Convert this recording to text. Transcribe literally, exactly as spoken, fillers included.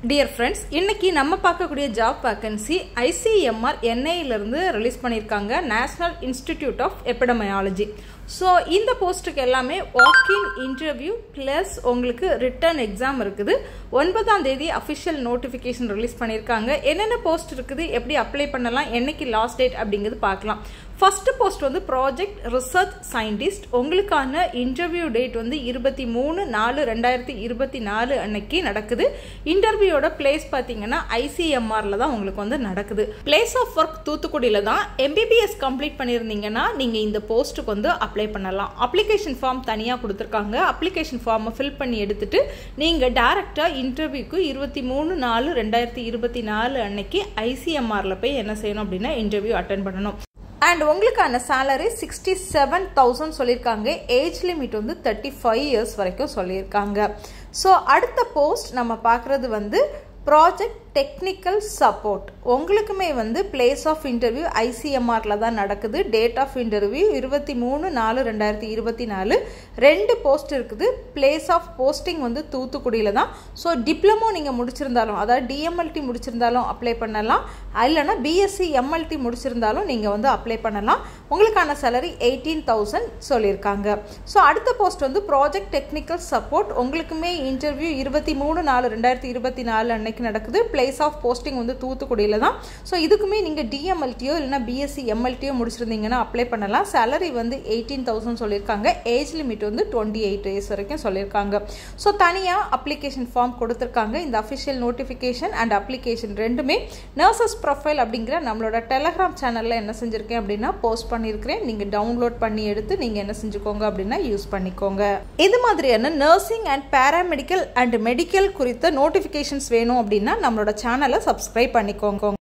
Dear friends, இன்னைக்கு நம்ம பார்க்கக்கூடிய ஜாப் வேகன்சி ஐசிஎம்ஆர் என்ஐயிலிருந்து ரிலீஸ் பண்ணியிருக்காங்க, national institute of epidemiology. So இந்த போஸ்ட்டுக்கு எல்லாமே வாக்கின் இன்டர்வியூ ப்ளஸ் உங்களுக்கு ரிட்டன் எக்ஸாம் இருக்குது. ஒன்பதாம் தேதி அஃபிஷியல் நோட்டிஃபிகேஷன் ரிலீஸ் பண்ணியிருக்காங்க. என்னென்ன போஸ்ட் இருக்குது, எப்படி அப்ளை பண்ணலாம், என்னைக்கு லாஸ்ட் டேட் அப்படிங்கிறது பார்க்கலாம். ஃபர்ஸ்ட் போஸ்ட் வந்து ப்ராஜெக்ட் ரிசர்ச் சயின்டிஸ்ட். உங்களுக்கான இன்டர்வியூ டேட் வந்து இருபத்தி மூணு நாலு ரெண்டாயிரத்தி இருபத்தி நாலு அன்னைக்கு நடக்குது. இன்டர்வியூட பிளேஸ் பார்த்தீங்கன்னா ஐசிஎம்ஆர்ல தான் உங்களுக்கு வந்து நடக்குது. பிளேஸ் ஆஃப் ஒர்க் தூத்துக்குடியில தான். எம்பிபிஎஸ் கம்ப்ளீட் பண்ணியிருந்தீங்கன்னா நீங்க இந்த போஸ்ட்டுக்கு வந்து அப்ளை பண்ணலாம். அப்ளிகேஷன் ஃபார்ம் தனியாக கொடுத்துருக்காங்க. அப்ளிகேஷன் ஃபார்மை ஃபில் பண்ணி எடுத்துட்டு நீங்க டைரக்டா இன்டர்வியூக்கு இருபத்தி மூணு நாலு ரெண்டாயிரத்தி இருபத்தி நாலு அன்னைக்கு ஐசிஎம்ஆர்ல போய் என்ன செய்யணும் அப்படின்னா இன்டர்வியூ அட்டென்ட் பண்ணணும். அண்ட் உங்களுக்கான சேலரி சிக்ஸ்டி செவன் தௌசண்ட் சொல்லியிருக்காங்க. ஏஜ் லிமிட் வந்து தேர்ட்டி ஃபைவ் இயர்ஸ் வரைக்கும் சொல்லியிருக்காங்க. ஸோ அடுத்த போஸ்ட் நம்ம பார்க்குறது வந்து ப்ராஜெக்ட் டெக்னிக்கல் சப்போர்ட். உங்களுக்குமே வந்து பிளேஸ் ஆஃப் இன்டர்வியூ ஐசிஎம்ஆர்ல தான் நடக்குது. டேட் ஆஃப் இன்டர்வியூ இருபத்தி மூணு நாலு ரெண்டாயிரத்தி இருபத்தி நாலு. ரெண்டு போஸ்ட் இருக்குது. பிளேஸ் ஆஃப் போஸ்டிங் வந்து தூத்துக்குடியில தான். ஸோ டிப்ளமோ நீங்கள் முடிச்சிருந்தாலும், அதாவது டிஎம்எல்டி முடிச்சிருந்தாலும் அப்ளை பண்ணலாம், இல்லைனா பிஎஸ்சி எம்எல்டி முடிச்சிருந்தாலும் நீங்கள் வந்து அப்ளை பண்ணலாம். உங்களுக்கான சேலரி எயிட்டீன் தௌசண்ட் சொல்லியிருக்காங்க. ஸோ அடுத்த போஸ்ட் வந்து ப்ராஜெக்ட் டெக்னிக்கல் சப்போர்ட். உங்களுக்குமே இன்டர்வியூ இருபத்தி மூணு நாலு ரெண்டாயிரத்தி இருபத்தி நாலு அன்னைக்கு நடக்குது. பிளேஸ் ஆஃப் போஸ்டிங் வந்து தூத்துக்குடியில தான். ஸோ இதுக்குமே நீங்க டிஎம்எல்டியோ இல்லைனா பிஎஸ்சி எம்எல்டியோ முடிச்சிருந்தீங்கன்னா அப்ளை பண்ணலாம். சேலரி வந்து எயிட்டீன் தௌசண்ட் சொல்லியிருக்காங்க. ஏஜ் லிமிட் வந்து டுவெண்ட்டி எயிட் இயர்ஸ் வரைக்கும் சொல்லியிருக்காங்க. ஸோ தனியாக அப்ளிகேஷன் ஃபார்ம் கொடுத்துருக்காங்க. இந்த அஃபிஷியல் நோட்டிஃபிகேஷன் அண்ட் அப்ளிகேஷன் ரெண்டுமே நர்சஸ் ப்ரொஃபைல் அப்படிங்கிற நம்மளோட டெலகிராம் சேனல்ல என்ன செஞ்சிருக்கேன் அப்படின்னா போஸ்ட் பண்ணியிருக்கிறேன். நீங்க டவுன்லோட் பண்ணி எடுத்து நீங்க என்ன செஞ்சுக்கோங்க அப்படின்னா யூஸ் பண்ணிக்கோங்க. இது மாதிரியான nursing and paramedical and medical குறித்த நோட்டிஃபிகேஷன்ஸ் வேணும் அப்படின்னா நம்மளோட சேனலை சப்ஸ்கிரைப் பண்ணிக்கோங்க.